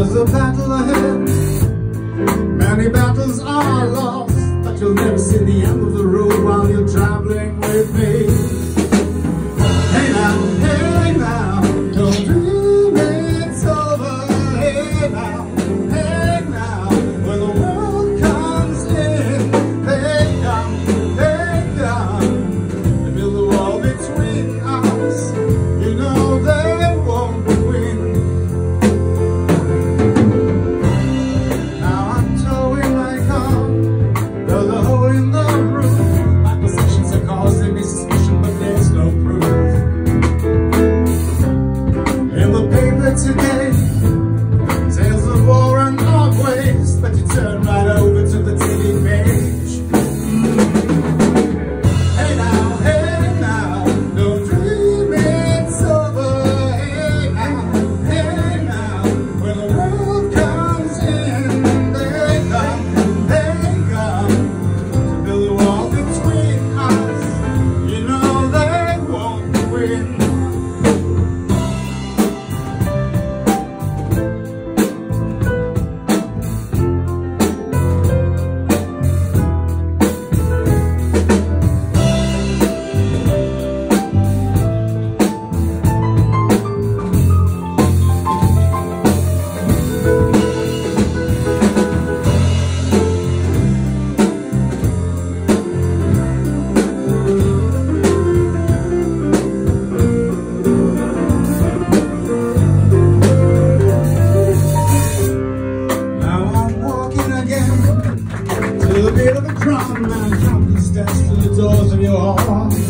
There's a battle ahead. Many battles are lost, but you'll never see the end of the road while you're traveling with me. Hey now, don't dream it's over. Hey now, when the world comes in, they come, they build a wall between us. You know they won't win. Now I'm towing my car, there's a hole in the roof. My possessions are causing me suspicion, but there's no proof. In the paper today, tales of war and of waste, but you turn right over to the TV page. Hey now, don't dream it's over. Hey now, when the world comes in, they come to build a wall between us. You know they won't win. To the beat of a drum and countless steps to the doors of your hearts.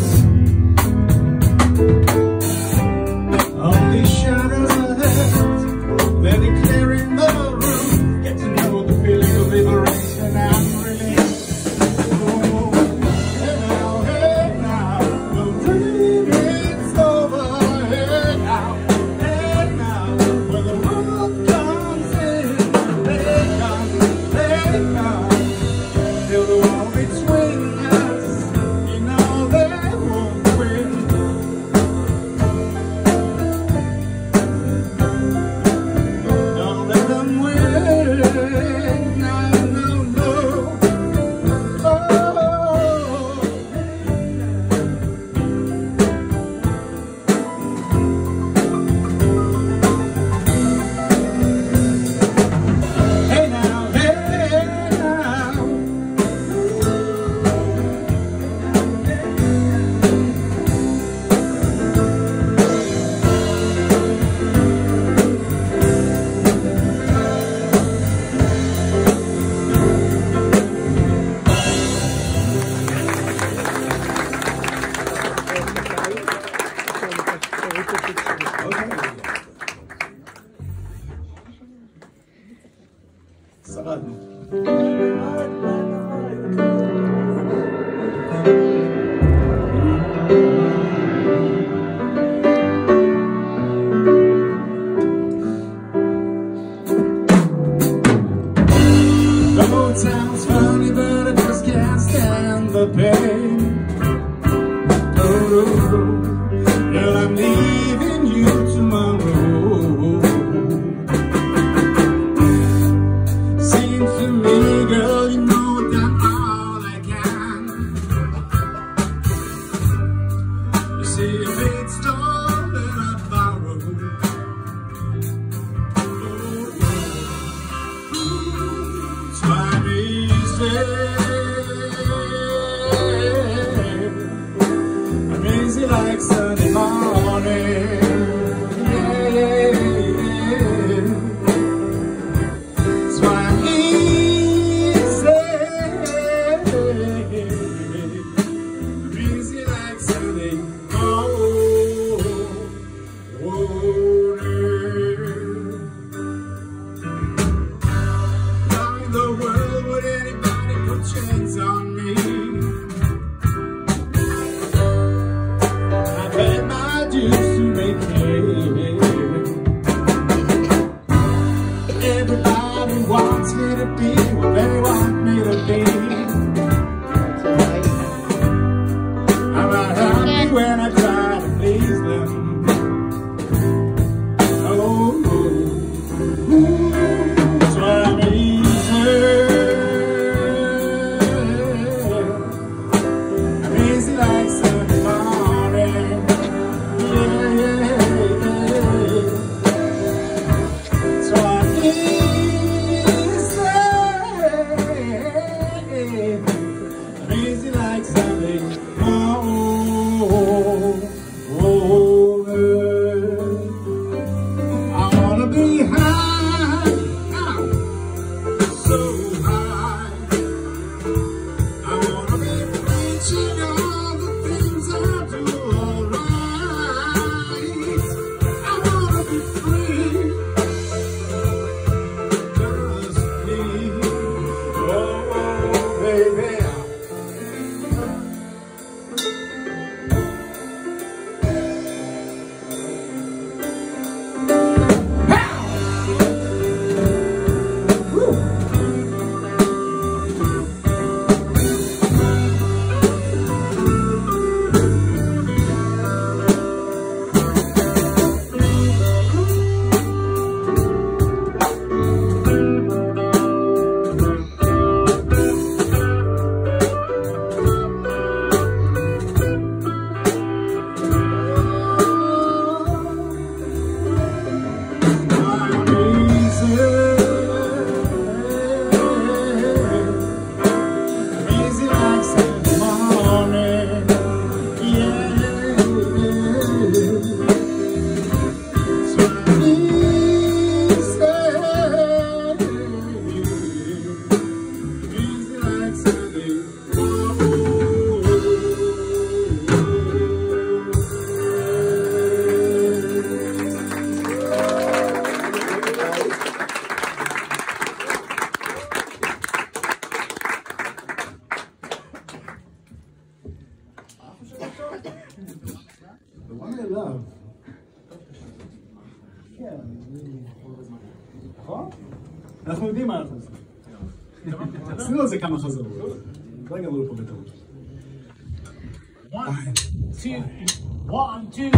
Only shadows ahead, they're declaring the room. Get to know the feeling of liberation and release. Oh, hey now, don't dream it's over. Hey now, when the world comes in, they come. Build a wall between us, you know they won't win. Don't let them win, no. Oh. Hey now. Sounds funny, but I just can't stand the pain. Oh, girl, I'm leaving you tomorrow. Seems to me כן. נכון? אנחנו יודעים מה אנחנו עושים. עשינו על זה כמה חזרות. רגע, אבל פה בטעות. 1, 2, 1, 2.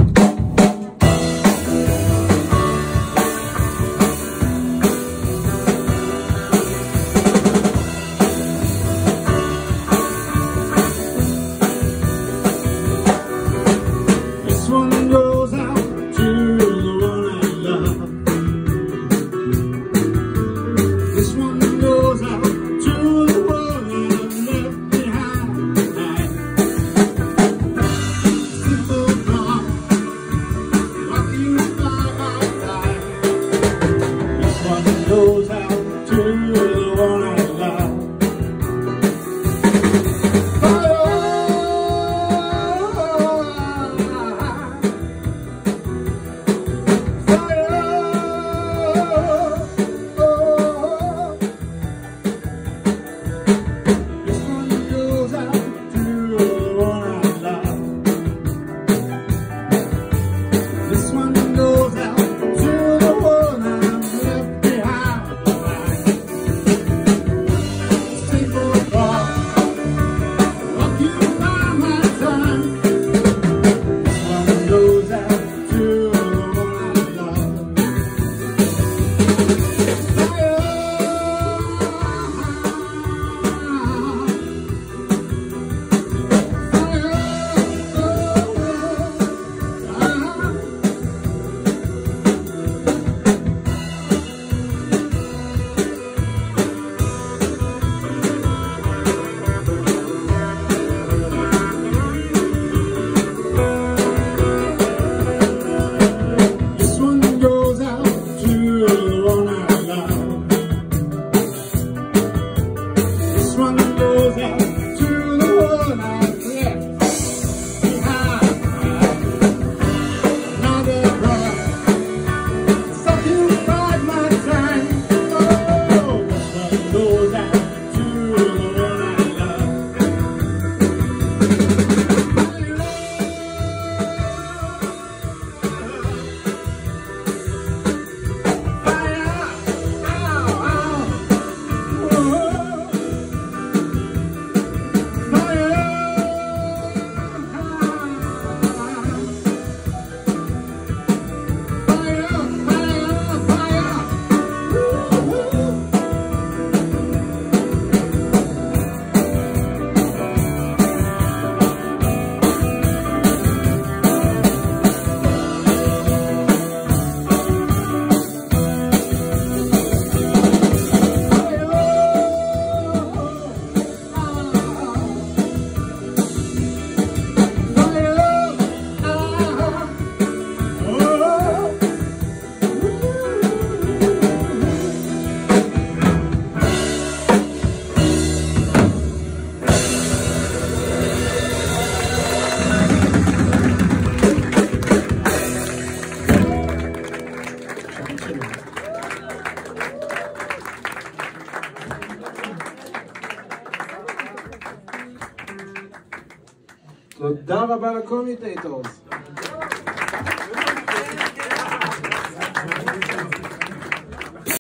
תודה רבה לקומיטייטורס.